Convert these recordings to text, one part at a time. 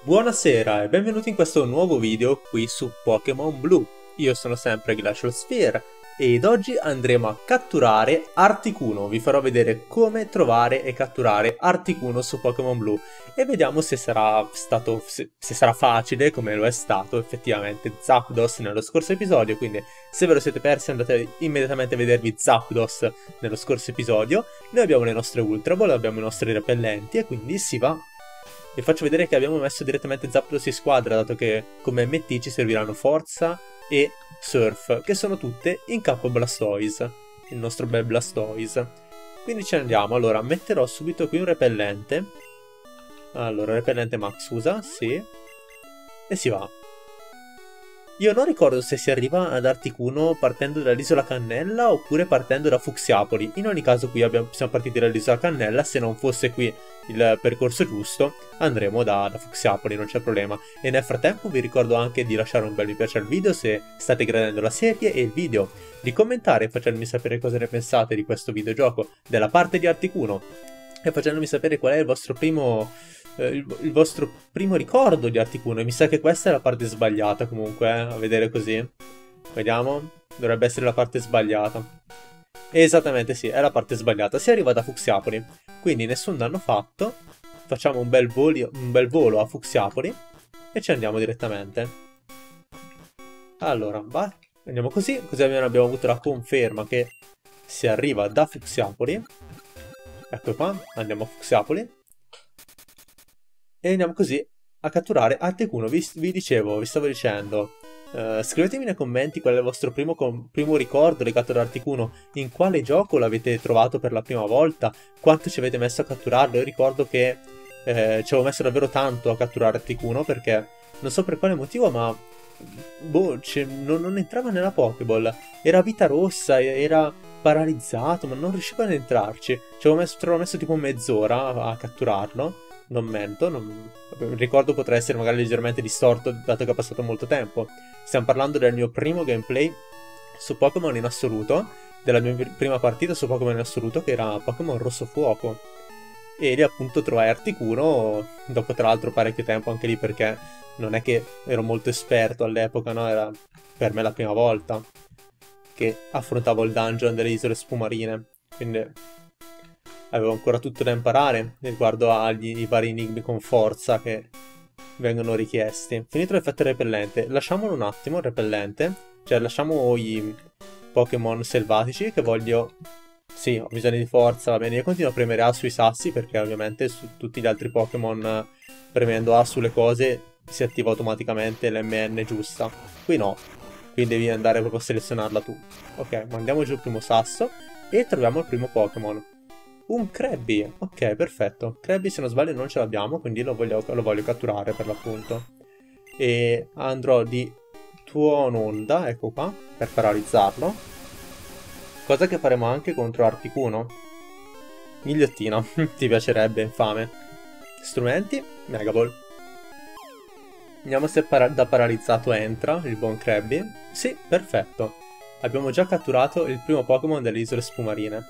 Buonasera e benvenuti in questo nuovo video qui su Pokémon Blu. Io sono sempre Glacial Sphere ed oggi andremo a catturare Articuno. Vi farò vedere come trovare e catturare Articuno su Pokémon Blu e vediamo se sarà facile come lo è stato effettivamente Zapdos nello scorso episodio. Quindi se ve lo siete persi andate immediatamente a vedervi Zapdos nello scorso episodio. Noi abbiamo le nostre Ultra Ball, abbiamo i nostri repellenti e quindi si va. Vi faccio vedere che abbiamo messo direttamente Zapdos in squadra, dato che come MT ci serviranno Forza e Surf, che sono tutte in campo Blastoise, il nostro bel Blastoise. Quindi ci andiamo. Allora, metterò subito qui un repellente. Allora, repellente Max usa, sì. E si va. Io non ricordo se si arriva ad Articuno partendo dall'isola Cannella oppure partendo da Fucsiapoli. In ogni caso qui siamo partiti dall'isola Cannella, se non fosse qui il percorso giusto andremo da Fucsiapoli, non c'è problema. E nel frattempo vi ricordo anche di lasciare un bel mi piace al video se state gradendo la serie e il video, di commentare facendomi sapere cosa ne pensate di questo videogioco, della parte di Articuno, e facendomi sapere qual è il vostro primo ricordo di Articuno. E mi sa che questa è la parte sbagliata comunque, a vedere così. Vediamo, dovrebbe essere la parte sbagliata. Esattamente sì, è la parte sbagliata, si arriva da Fucsiapoli, quindi nessun danno fatto, facciamo un bel volo a Fucsiapoli e ci andiamo direttamente. Allora, andiamo così almeno abbiamo avuto la conferma che si arriva da Fucsiapoli. Ecco qua, andiamo a Fucsiapoli. E andiamo così a catturare Articuno. Vi stavo dicendo, scrivetemi nei commenti qual è il vostro primo ricordo legato ad Articuno, in quale gioco l'avete trovato per la prima volta, quanto ci avete messo a catturarlo. Io ricordo che ci avevo messo davvero tanto a catturare Articuno perché non so per quale motivo, ma non entrava nella Pokéball, era a vita rossa, era paralizzato, ma non riuscivo ad entrarci. Ci avevo messo tipo mezz'ora a catturarlo. Non mento, il ricordo potrà essere magari leggermente distorto dato che è passato molto tempo. Stiamo parlando del mio primo gameplay su Pokémon in assoluto, della mia prima partita su Pokémon in assoluto, che era Pokémon Rosso Fuoco. E lì appunto trovai Articuno, dopo tra l'altro parecchio tempo anche lì, perché non è che ero molto esperto all'epoca, no? Era per me la prima volta che affrontavo il dungeon delle isole spumarine, quindi avevo ancora tutto da imparare riguardo agli vari enigmi con forza che vengono richiesti. Finito l'effetto repellente, lasciamolo un attimo il repellente, cioè lasciamo i Pokémon selvatici che voglio. Sì, ho bisogno di forza, va bene, io continuo a premere A sui sassi perché ovviamente su tutti gli altri Pokémon premendo A sulle cose si attiva automaticamente l'MN giusta. Qui no, qui devi andare proprio a selezionarla tu. Ok, mandiamo giù il primo sasso e troviamo il primo Pokémon. Un Krabby, ok, perfetto. Krabby se non sbaglio non ce l'abbiamo, quindi lo voglio catturare per l'appunto. E andrò di Tuononda, ecco qua, per paralizzarlo. Cosa che faremo anche contro Articuno. Ghigliottina, ti piacerebbe, infame. Strumenti, Mega Ball. Vediamo se da paralizzato entra il buon Krabby. Sì, perfetto. Abbiamo già catturato il primo Pokémon delle isole spumarine.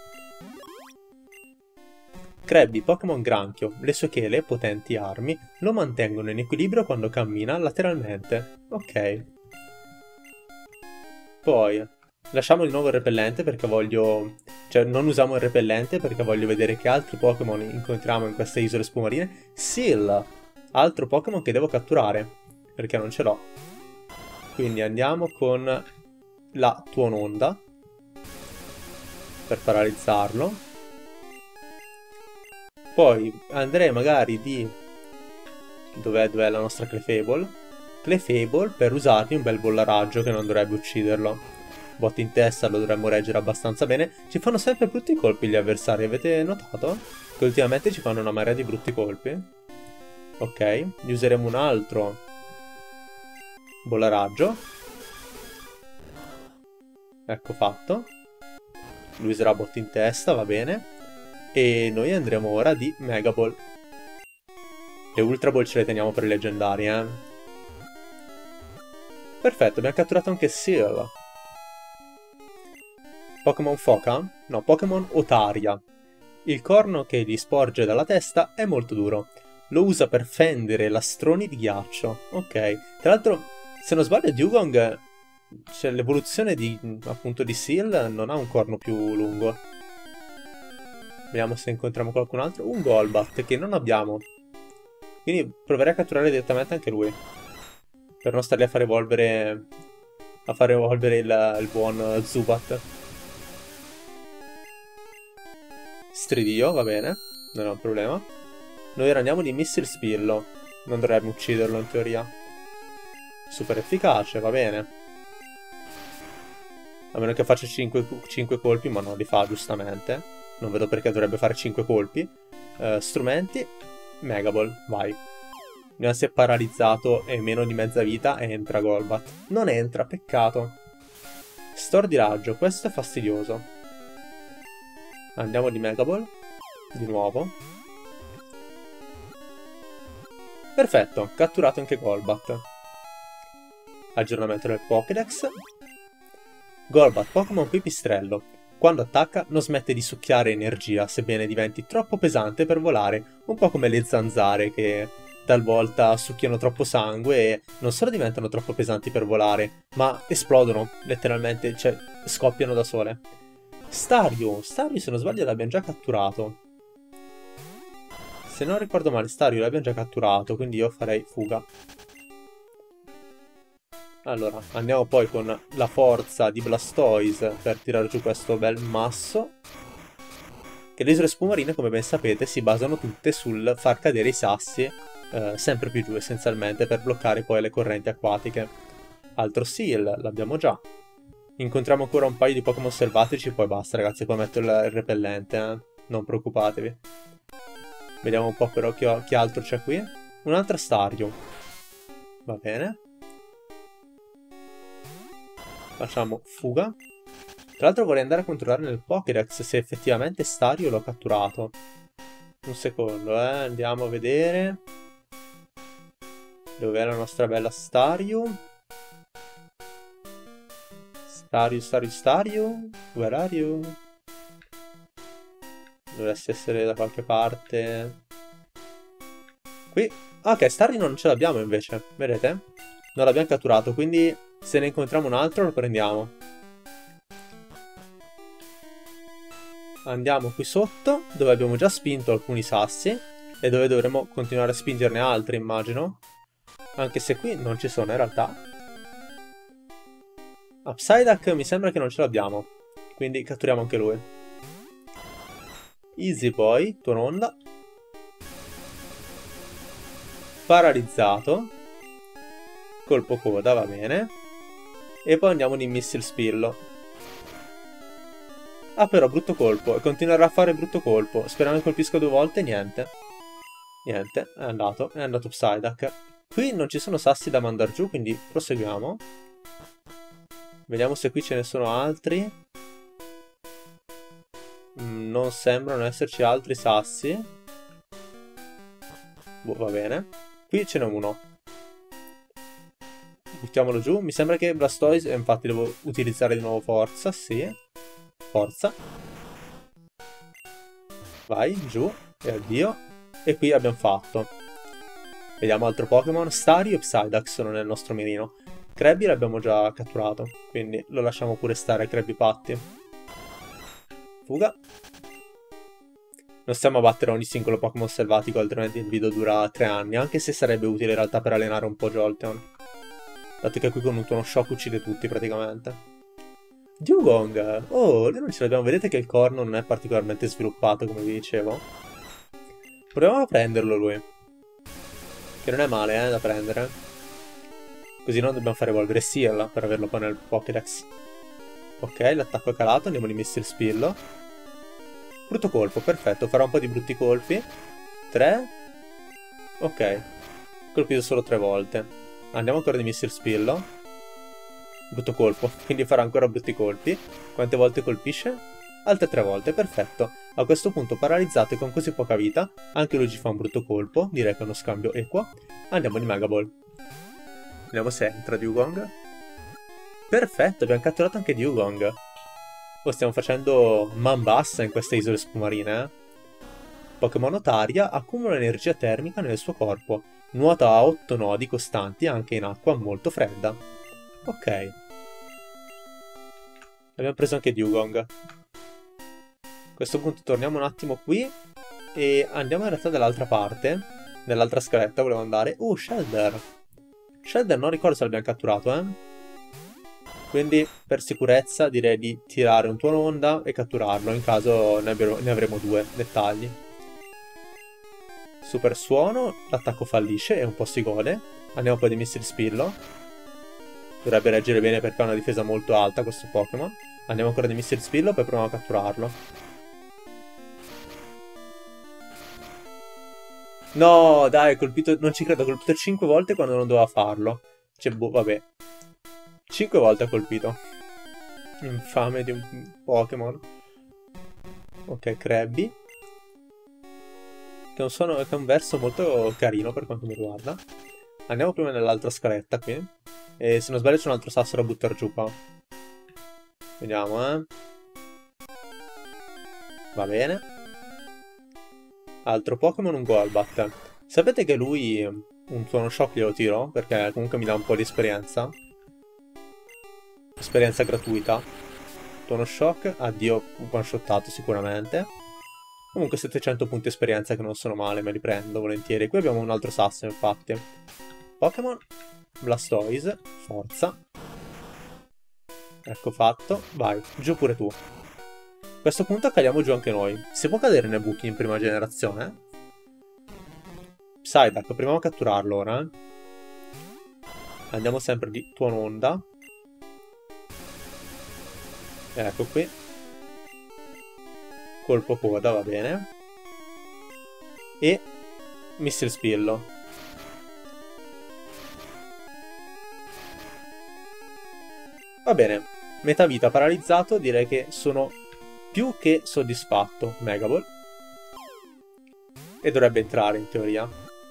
Krabby, Pokémon granchio, le sue chele, potenti armi, lo mantengono in equilibrio quando cammina lateralmente. Ok. Poi, lasciamo di nuovo il repellente perché voglio. Cioè, non usiamo il repellente perché voglio vedere che altri Pokémon incontriamo in queste isole spumarine. Seal, altro Pokémon che devo catturare, perché non ce l'ho. Quindi andiamo con la Tuononda per paralizzarlo. Poi andrei magari di. Dov'è la nostra Clefable? Clefable per usargli un bel bollaraggio che non dovrebbe ucciderlo. Botte in testa lo dovremmo reggere abbastanza bene. Ci fanno sempre brutti colpi gli avversari, avete notato? Che ultimamente ci fanno una marea di brutti colpi. Ok, gli useremo un altro bollaraggio. Ecco fatto. Lui userà botte in testa, va bene. E noi andremo ora di Mega Ball. Le Ultra Ball ce le teniamo per i leggendari, Perfetto, abbiamo catturato anche Seal. Pokémon Foca? No, Pokémon Otaria. Il corno che gli sporge dalla testa è molto duro. lo usa per fendere lastroni di ghiaccio. Ok. Tra l'altro, se non sbaglio, Dugong, cioè l'evoluzione di, appunto, di Seal non ha un corno più lungo. Vediamo se incontriamo qualcun altro. Un Golbat che non abbiamo. Quindi proverei a catturare direttamente anche lui. Per non starli a far evolvere... a far evolvere il buon Zubat. Stridio, va bene. Non è un problema. Noi ora andiamo di Missile Spillo. Non dovremmo ucciderlo in teoria. Super efficace, va bene. A meno che faccia 5 colpi, ma non li fa giustamente. Non vedo perché dovrebbe fare 5 colpi. Strumenti. Mega Ball, vai. Vediamo se è paralizzato e meno di mezza vita e entra Golbat. Non entra, peccato. Store di raggio, questo è fastidioso. Andiamo di Mega Ball. Di nuovo. Perfetto, catturato anche Golbat. Aggiornamento del Pokédex. Golbat, Pokémon Pipistrello. Quando attacca non smette di succhiare energia, sebbene diventi troppo pesante per volare, un po' come le zanzare che talvolta succhiano troppo sangue e non solo diventano troppo pesanti per volare, ma esplodono, letteralmente, cioè scoppiano da sole. Staryu, se non sbaglio l'abbiamo già catturato. Se non ricordo male, Staryu l'abbiamo già catturato, quindi io farei fuga. Allora, andiamo poi con la forza di Blastoise per tirare giù questo bel masso. Che le isole spumarine, come ben sapete, si basano tutte sul far cadere i sassi sempre più giù, essenzialmente, per bloccare poi le correnti acquatiche. Altro Seal, l'abbiamo già. Incontriamo ancora un paio di Pokémon selvatici, poi basta, ragazzi, poi metto il repellente, non preoccupatevi. Vediamo un po' però che altro c'è qui. Un'altra Staryu. Va bene. Facciamo fuga. Tra l'altro vorrei andare a controllare nel Pokédex se effettivamente Staryu l'ho catturato. Un secondo, andiamo a vedere. Dov'è la nostra bella Staryu? Staryu? Where are you? Dovresti essere da qualche parte. Qui. Ok, Staryu non ce l'abbiamo invece, vedete? Non l'abbiamo catturato, quindi se ne incontriamo un altro lo prendiamo. Andiamo qui sotto, dove abbiamo già spinto alcuni sassi e dove dovremo continuare a spingerne altri, immagino. Anche se qui non ci sono in realtà. Psyduck mi sembra che non ce l'abbiamo, quindi catturiamo anche lui. Easy Boy, Tuononda. Paralizzato. Colpo coda, va bene. E poi andiamo di Missile Spillo. Ah, però brutto colpo, e continuerà a fare brutto colpo. Sperando che colpisca 2 volte, niente. Niente, è andato Psyduck. Qui non ci sono sassi da mandare giù, quindi proseguiamo. Vediamo se qui ce ne sono altri. Non sembrano esserci altri sassi. Boh, va bene. Qui ce n'è uno. Buttiamolo giù. Mi sembra che Blastoise, infatti devo utilizzare di nuovo forza, sì. Forza. Vai, giù. E addio. E qui abbiamo fatto. Vediamo altro Pokémon. Staryu e Psyduck sono nel nostro mirino. Krabby l'abbiamo già catturato, quindi lo lasciamo pure stare, Krabby Patti. Fuga. Non stiamo a battere ogni singolo Pokémon selvatico, altrimenti il video dura 3 anni, anche se sarebbe utile in realtà per allenare un po' Jolteon. Dato che qui con un Tuono Shock uccide tutti praticamente. Dugong! Oh, noi non ce l'abbiamo, vedete che il corno non è particolarmente sviluppato, come vi dicevo. Proviamo a prenderlo lui. Che non è male, da prendere. Così non dobbiamo fare evolvere Seal per averlo poi nel Pokédex. Ok, l'attacco è calato, andiamo di Missile Spillo. Brutto colpo, perfetto, farà un po' di brutti colpi. 3. Ok, colpito solo 3 volte. Andiamo ancora di Missile Spillo. Brutto colpo, quindi farà ancora brutti colpi. Quante volte colpisce? Altre 3 volte, perfetto. A questo punto paralizzato e con così poca vita, anche lui ci fa un brutto colpo, direi che è uno scambio equo. Andiamo di Mega Ball. Vediamo se entra Dugong. Perfetto, abbiamo catturato anche Dugong. Oh, stiamo facendo man bassa in queste isole spumarine, Pokémon Otaria accumula energia termica nel suo corpo. Nuota a 8 nodi costanti anche in acqua molto fredda. Ok. Abbiamo preso anche Dewgong. A questo punto torniamo un attimo qui e andiamo in realtà dall'altra parte. Nell'altra scaletta volevo andare. Shellder. Shellder non ricordo se l'abbiamo catturato, Quindi per sicurezza direi di tirare un tuono onda e catturarlo in caso ne avremo due dettagli. Super suono, l'attacco fallisce e un po' si gode. Andiamo poi di Missile Spillo. Dovrebbe reggere bene perché ha una difesa molto alta questo Pokémon. Andiamo ancora di Missile Spillo, poi proviamo a catturarlo. No, dai, colpito, non ci credo, ha colpito 5 volte quando non doveva farlo. Cioè, boh, vabbè. 5 volte ha colpito. Infame di un Pokémon. Ok, Krabby. Che è un verso molto carino per quanto mi riguarda. Andiamo prima nell'altra scaletta qui. E se non sbaglio c'è un altro sasso da buttare giù qua. Vediamo, Va bene. Altro Pokémon, un Golbat. Sapete che lui un Tuono Shock glielo tiro? Perché comunque mi dà un po' di esperienza. Esperienza gratuita. Tuono Shock, addio, un one-shottato sicuramente. Comunque 700 punti esperienza che non sono male, me li prendo volentieri. Qui abbiamo un altro sasso infatti. Pokémon, Blastoise, forza. Ecco fatto, vai, giù pure tu. A questo punto cadiamo giù anche noi. Si può cadere nei buchi in prima generazione? Psyduck, proviamo a catturarlo ora. Andiamo sempre di Tuono Onda. Ecco qui. Colpo coda, va bene. E Missile Spillo. Va bene. Metà vita paralizzato, direi che sono più che soddisfatto. Mega Ball. E dovrebbe entrare in teoria.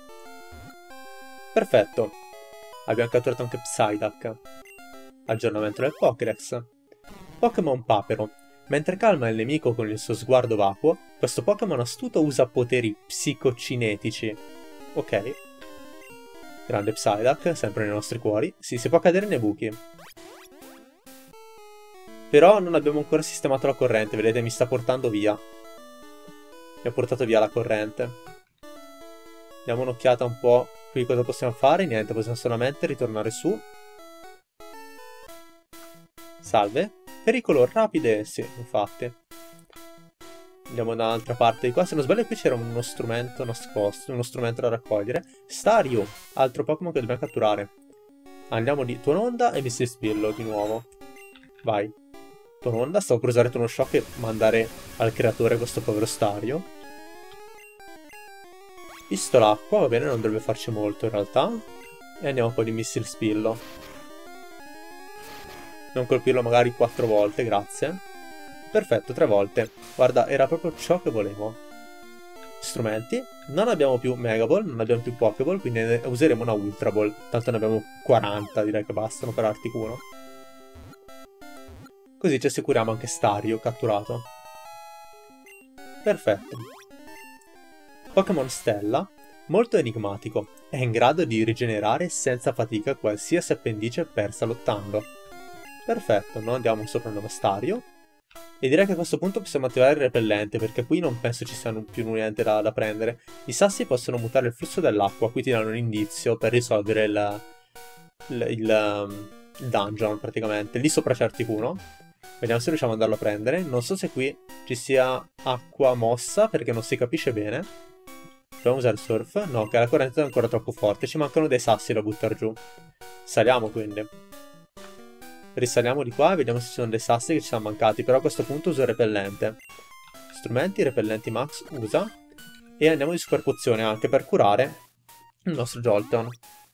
Perfetto. Abbiamo catturato anche Psyduck. Aggiornamento del Pokédex. Pokémon Papero. Mentre calma il nemico con il suo sguardo vacuo, questo Pokémon astuto usa poteri psicocinetici. Ok. Grande Psyduck, sempre nei nostri cuori. Sì, si può cadere nei buchi. Però non abbiamo ancora sistemato la corrente, vedete, mi sta portando via. Mi ha portato via la corrente. Diamo un'occhiata un po' qui cosa possiamo fare. Niente, possiamo solamente ritornare su. Salve. Pericolo rapide, sì, infatti. Andiamo dall'altra parte di qua. Se non sbaglio qui c'era uno strumento nascosto, uno strumento da raccogliere. Staryu, altro Pokémon che dobbiamo catturare. Andiamo di Tuono Onda e Missile Spillo di nuovo. Vai. Tuono Onda, stavo per usare Tuono Shock e mandare al creatore questo povero Staryu. Pistola acqua, va bene, non dovrebbe farci molto in realtà. E andiamo poi di Missile Spillo. Non colpirlo magari 4 volte, grazie. Perfetto, 3 volte. Guarda, era proprio ciò che volevo. Strumenti. Non abbiamo più Mega Ball, non abbiamo più Pokéball, quindi useremo una Ultra Ball. Tanto ne abbiamo 40, direi che bastano per Articuno. Così ci assicuriamo anche Staryu catturato. Perfetto. Pokémon Stella. Molto enigmatico. È in grado di rigenerare senza fatica qualsiasi appendice persa lottando. Perfetto, noi andiamo sopra il Staryu. E direi che a questo punto possiamo attivare il repellente, perché qui non penso ci sia più niente da prendere. I sassi possono mutare il flusso dell'acqua, qui ti danno un indizio per risolvere il dungeon praticamente. Lì sopra c'è Articuno. Vediamo se riusciamo ad andarlo a prendere. Non so se qui ci sia acqua mossa, perché non si capisce bene. Proviamo a usare il surf. No, che la corrente è ancora troppo forte. Ci mancano dei sassi da buttare giù. Saliamo quindi. Risaliamo di qua e vediamo se ci sono dei sassi che ci sono mancati. Però a questo punto uso il repellente. Strumenti, repellenti max, usa. E andiamo di super pozione anche per curare il nostro Jolteon.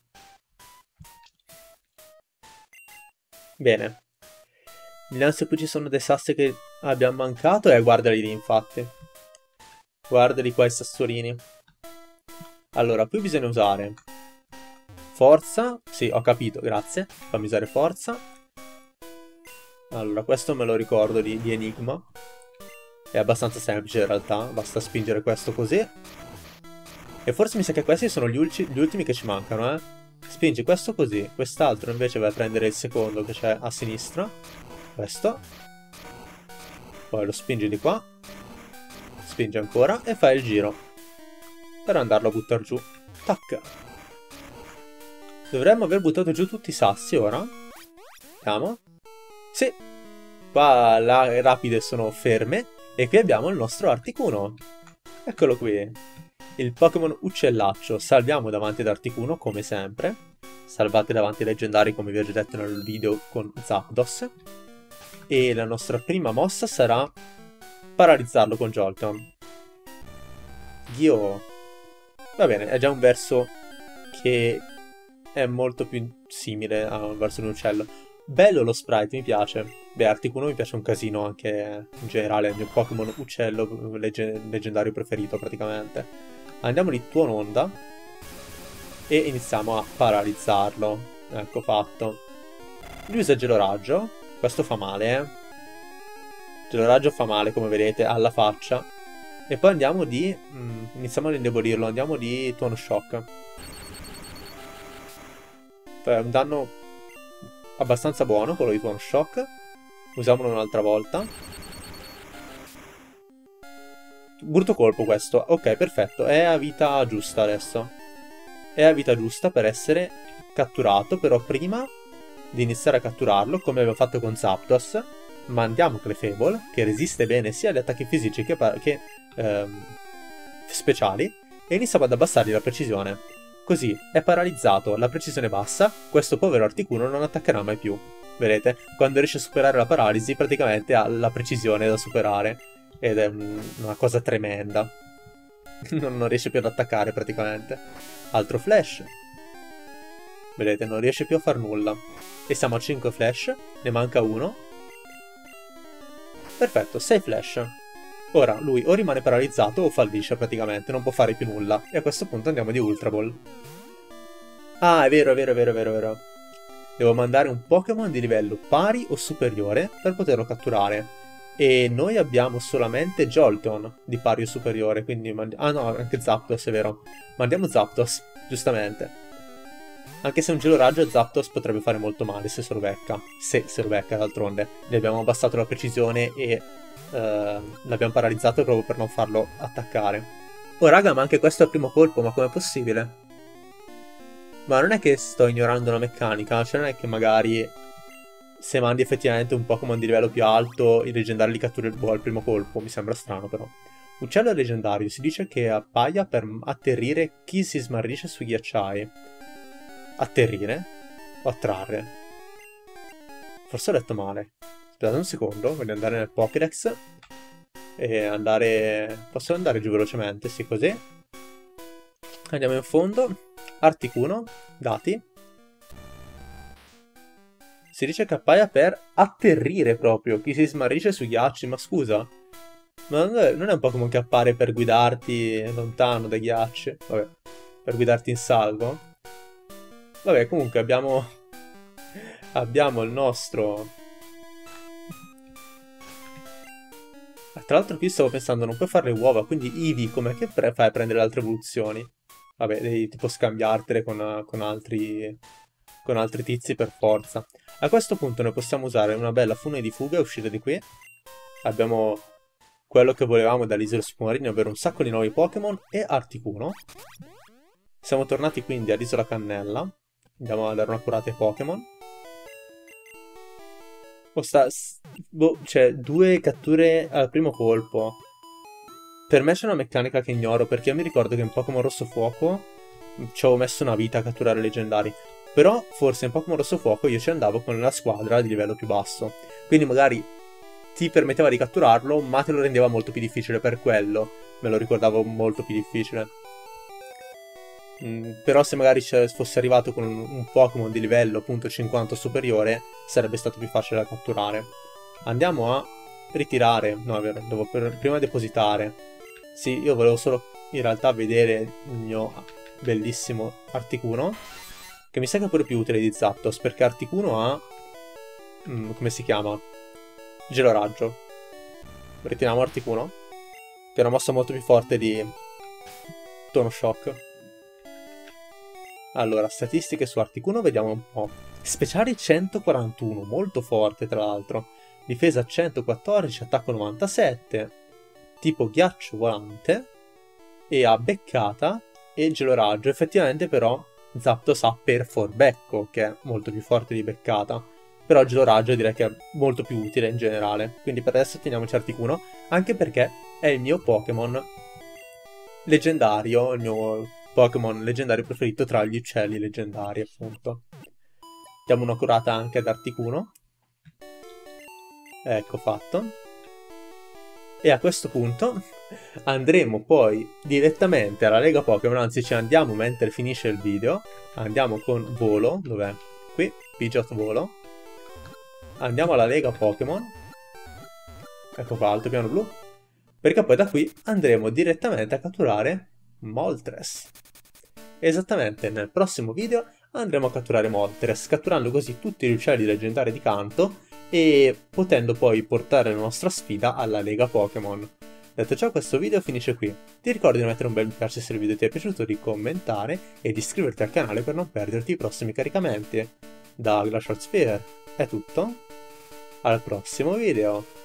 Bene. Vediamo se qui ci sono dei sassi che abbiamo mancato. Guardali lì infatti. Guardali qua i sassolini. Allora, qui bisogna usare forza. Sì, ho capito, grazie. Fammi usare forza. Allora, questo me lo ricordo di Enigma. È abbastanza semplice in realtà, basta spingere questo così. E forse mi sa che questi sono gli ultimi che ci mancano, eh. Spingi questo così, quest'altro invece vai a prendere il secondo che c'è a sinistra. Questo. Poi lo spingi di qua. Spingi ancora e fai il giro. Per andarlo a buttare giù. Tac. Dovremmo aver buttato giù tutti i sassi ora. Vediamo. Sì. Qua le rapide sono ferme. E qui abbiamo il nostro Articuno. Eccolo qui. Il Pokémon uccellaccio. Salviamo davanti ad Articuno, come sempre. Salvate davanti ai leggendari, come vi ho già detto nel video con Zapdos. E la nostra prima mossa sarà paralizzarlo con Jolteon. Io... Va bene, è già un verso che è molto più simile a un verso di un uccello. Bello lo sprite, mi piace. Beh, Articuno mi piace un casino anche in generale, è il mio Pokémon uccello leggendario preferito praticamente. Andiamo di tuono onda e iniziamo a paralizzarlo. Ecco fatto. Lui usa gelo raggio, questo fa male, eh. Gelo raggio fa male, come vedete, alla faccia. E poi andiamo di... iniziamo ad indebolirlo, andiamo di tuono shock. È un danno abbastanza buono quello di tuono shock. Usiamolo un'altra volta. Brutto colpo questo. Ok, perfetto. È a vita giusta adesso. È a vita giusta per essere catturato. Però prima di iniziare a catturarlo, come abbiamo fatto con Zapdos, mandiamo Clefable, che resiste bene sia agli attacchi fisici che speciali, e iniziamo ad abbassargli la precisione. Così è paralizzato, la precisione bassa, questo povero Articuno non attaccherà mai più. Vedete? Quando riesce a superare la paralisi, praticamente ha la precisione da superare. Ed è una cosa tremenda. non riesce più ad attaccare, praticamente. Altro flash. Vedete, non riesce più a far nulla. E siamo a 5 flash, ne manca uno. Perfetto, 6 flash. Ora, lui o rimane paralizzato o fallisce praticamente, non può fare più nulla. E a questo punto andiamo di Ultra Ball. Ah, è vero, è vero, è vero, è vero, è vero. Devo mandare un Pokémon di livello pari o superiore per poterlo catturare. E noi abbiamo solamente Jolteon di pari o superiore, quindi... Ah no, anche Zapdos, è vero. Mandiamo Zapdos, giustamente. Anche se un gelo raggio a Zapdos potrebbe fare molto male se se lo becca. Se se lo becca, d'altronde. Gli abbiamo abbassato la precisione e... l'abbiamo paralizzato proprio per non farlo attaccare. Oh raga, ma anche questo è il primo colpo, ma com'è possibile? Ma non è che sto ignorando una meccanica, cioè non è che magari se mandi effettivamente un Pokémon di livello più alto i leggendari li catturi al primo colpo, mi sembra strano però. Uccello leggendario, si dice che appaia per atterrire chi si smarrisce sui ghiacciai. Atterrire? O attrarre? Forse ho detto male. Aspettate un secondo, voglio andare nel Pokédex e andare... Posso andare giù velocemente, sì, così. Andiamo in fondo. Articuno, dati. Si dice che appaia per atterrire proprio chi si smarrisce sui ghiacci, ma scusa. Ma non è un Pokémon che appare per guidarti lontano dai ghiacci? Vabbè, per guidarti in salvo? Vabbè, comunque abbiamo il nostro... Tra l'altro qui stavo pensando, non puoi fare le uova, quindi Eevee com'è che fai a prendere le altre evoluzioni? Vabbè, devi tipo scambiartele con altri tizi per forza. A questo punto noi possiamo usare una bella fune di fuga e uscire di qui. Abbiamo quello che volevamo dall'isola submarina, ovvero un sacco di nuovi Pokémon e Articuno. Siamo tornati quindi all'isola Cannella. Andiamo a dare un'accurata ai Pokémon. Cioè, 2 catture al primo colpo. Per me c'è una meccanica che ignoro, perché io mi ricordo che in Pokémon Rosso Fuoco ci avevo messo una vita a catturare leggendari. Però forse in Pokémon Rosso Fuoco io ci andavo con la squadra di livello più basso. Quindi magari ti permetteva di catturarlo, ma te lo rendeva molto più difficile per quello. Me lo ricordavo molto più difficile. Però se magari fosse arrivato con un Pokémon di livello appunto 50 superiore, sarebbe stato più facile da catturare. Andiamo a ritirare. No, è vero, devo prima depositare. Sì, io volevo solo in realtà vedere il mio bellissimo Articuno, che mi sa che è pure più utile di Zapdos, perché Articuno ha... come si chiama? Gelo raggio. Ritiriamo Articuno, che è una mossa molto più forte di Tono Shock. Allora, statistiche su Articuno, vediamo un po'. Speciali 141, molto forte tra l'altro. Difesa 114, attacco 97, tipo ghiaccio volante, e ha beccata e geloraggio. Effettivamente però Zapdos ha Perforbecco, che è molto più forte di beccata. Però geloraggio direi che è molto più utile in generale. Quindi per adesso teniamoci Articuno, anche perché è il mio Pokémon leggendario, il mio Pokémon leggendario preferito tra gli uccelli leggendari, appunto. Diamo un'accurata anche ad Articuno. Ecco fatto. E a questo punto andremo poi direttamente alla Lega Pokémon, anzi ci andiamo mentre finisce il video. Andiamo con Volo, dov'è? Qui, Pidgeot Volo. Andiamo alla Lega Pokémon. Ecco qua, Altopiano Blu. Perché poi da qui andremo direttamente a catturare Moltres. Esattamente, nel prossimo video andremo a catturare Moltres, catturando così tutti gli uccelli leggendari di Kanto e potendo poi portare la nostra sfida alla Lega Pokémon. Detto ciò, questo video finisce qui. Ti ricordo di mettere un bel mi piace se il video ti è piaciuto, di commentare e di iscriverti al canale per non perderti i prossimi caricamenti. Da Glacial Sphere è tutto, al prossimo video!